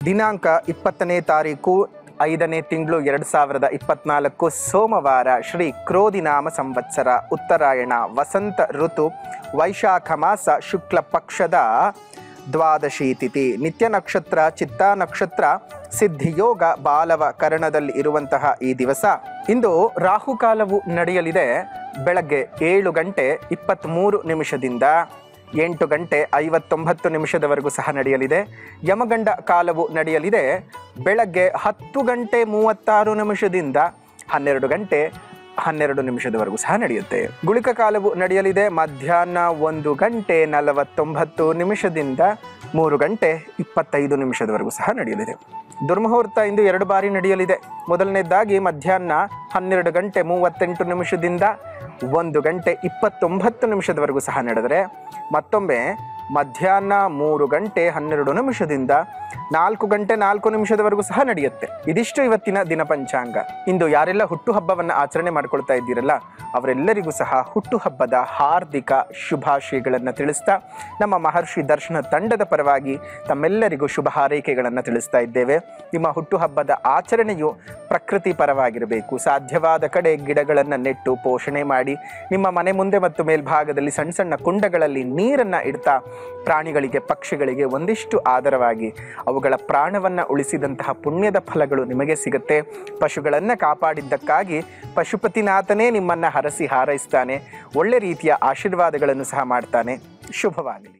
ದಿನಾಂಕ 20ನೇ ತಾರೀಕು 5ನೇ ತಿಂಗಳು 2024 ಸೋಮವಾರ. ಶ್ರೀ ಕ್ರೋಧಿನಾಮ ಸಂವತ್ಸರ, ಉತ್ತರಾಯಣ, ವಸಂತ ಋತು, ವೈಶಾಖ ಮಾಸ, ಶುಕ್ಲ ಪಕ್ಷದ ದ್ವಾದಶಿ ತಿಥಿ. ನಿತ್ಯ ನಕ್ಷತ್ರ ಚಿತ್ತಾ ನಕ್ಷತ್ರ, ಸಿದ್ಧಿಯೋಗ ಬಾಲವ ಕರ್ಣದಲ್ಲಿ ಇರುವಂತಹ ಈ ದಿವಸ. ಇಂದು ರಾಹುಕಾಲವು ನಡೆಯಲಿದೆ ಬೆಳಗ್ಗೆ 7 ಗಂಟೆ 23 ನಿಮಿಷದಿಂದ 8 ಗಂಟೆ 59 ನಿಮಿಷದವರೆಗೂ ಸಹ ನಡೆಯಲಿದೆ. ಯಮಗಂಡ ಕಾಲವು ನಡೆಯಲಿದೆ ಬೆಳಗ್ಗೆ 10 ಗಂಟೆ 36 ನಿಮಿಷದಿಂದ 12 ಗಂಟೆ 12 ನಿಮಿಷದವರೆಗೂ ಸಹ ನಡೆಯುತ್ತೆ. ಗುಳಿಕ ಕಾಲವು ನಡೆಯಲಿದೆ ಮಧ್ಯಾಹ್ನ 1 ಗಂಟೆ 49 ನಿಮಿಷದಿಂದ 3 ಗಂಟೆ 25 ನಿಮಿಷದವರೆಗೂ ಸಹ ನಡೆಯಲಿದೆ. ದುರ್ಮುಹೂರ್ತ ಇಂದು 2 ಬಾರಿ ನಡೆಯಲಿದೆ. ಮೊದಲನೇದಾಗಿ ಮಧ್ಯಾಹ್ನ 12 ಗಂಟೆ 38 ನಿಮಿಷದಿಂದ 1 ಗಂಟೆ 29 ನಿಮಿಷದವರೆಗೂ ಸಹ ನಡೆದರೆ, ಮತ್ತೊಮ್ಮೆ ಮಧ್ಯಾಹ್ನ 3 ಗಂಟೆ 12 ನಿಮಿಷದಿಂದ 4 ಗಂಟೆ 4 ನಿಮಿಷದವರೆಗೂ ಸಹ ನಡೆಯುತ್ತೆ. ಇದಿಷ್ಟು ಇವತ್ತಿನ ದಿನ ಪಂಚಾಂಗ. ಇಂದು ಯಾರೆಲ್ಲ ಹುಟ್ಟುಹಬ್ಬವನ್ನು ಆಚರಣೆ ಮಾಡ್ಕೊಳ್ತಾ ಇದ್ದೀರಲ್ಲ, ಅವರೆಲ್ಲರಿಗೂ ಸಹ ಹುಟ್ಟುಹಬ್ಬದ ಹಾರ್ದಿಕ ಶುಭಾಶಯಗಳನ್ನು ತಿಳಿಸ್ತಾ ನಮ್ಮ ಮಹರ್ಷಿ ದರ್ಶನ ತಂಡದ ಪರವಾಗಿ ತಮ್ಮೆಲ್ಲರಿಗೂ ಶುಭ ಹಾರೈಕೆಗಳನ್ನು ತಿಳಿಸ್ತಾ ಇದ್ದೇವೆ. ನಿಮ್ಮ ಹುಟ್ಟುಹಬ್ಬದ ಆಚರಣೆಯು ಪ್ರಕೃತಿ ಪರವಾಗಿರಬೇಕು. ಸಾಧ್ಯವಾದ ಕಡೆ ಗಿಡಗಳನ್ನು ನೆಟ್ಟು ಪೋಷಣೆ ಮಾಡಿ, ನಿಮ್ಮ ಮನೆ ಮುಂದೆ ಮತ್ತು ಮೇಲ್ಭಾಗದಲ್ಲಿ ಸಣ್ಣ ಸಣ್ಣ ಕುಂಡಗಳಲ್ಲಿ ನೀರನ್ನು ಇಡ್ತಾ ಪ್ರಾಣಿಗಳಿಗೆ, ಪಕ್ಷಿಗಳಿಗೆ ಒಂದಿಷ್ಟು ಆದರವಾಗಿ ಅವುಗಳ ಪ್ರಾಣವನ್ನು ಉಳಿಸಿದಂತಹ ಪುಣ್ಯದ ಫಲಗಳು ನಿಮಗೆ ಸಿಗುತ್ತೆ. ಪಶುಗಳನ್ನು ಕಾಪಾಡಿದ್ದಕ್ಕಾಗಿ ಪಶುಪತಿನಾಥನೇ ನಿಮ್ಮನ್ನು ಹರಸಿ ಹಾರೈಸ್ತಾನೆ. ಒಳ್ಳೆ ರೀತಿಯ ಆಶೀರ್ವಾದಗಳನ್ನು ಸಹ ಮಾಡ್ತಾನೆ. ಶುಭವಾಗಲಿ.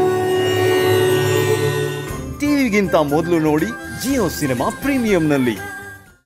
ಟಿವಿಗಿಂತ ಮೊದಲು ನೋಡಿ ಜಿಯೋ ಸಿನಿಮಾ ಪ್ರೀಮಿಯಂನಲ್ಲಿ.